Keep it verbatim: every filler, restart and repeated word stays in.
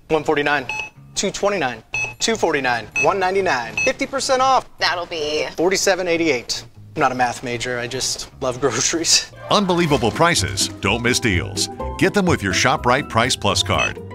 one forty-nine, two twenty-nine, two forty-nine, one ninety-nine, fifty percent off. That'll be forty-seven eighty-eight. I'm not a math major, I just love groceries. Unbelievable prices. Don't miss deals. Get them with your ShopRite Price Plus card.